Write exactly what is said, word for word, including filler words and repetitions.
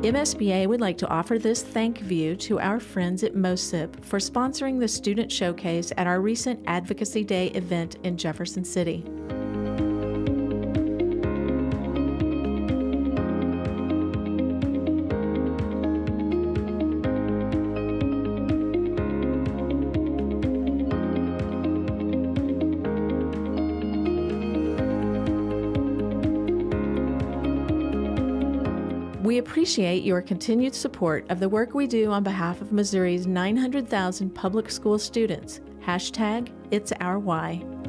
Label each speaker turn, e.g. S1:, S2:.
S1: M S B A would like to offer this thank you to our friends at MOSIP for sponsoring the Student Showcase at our recent Advocacy Day event in Jefferson City. We appreciate your continued support of the work we do on behalf of Missouri's nine hundred thousand public school students. Hashtag It's Our Why.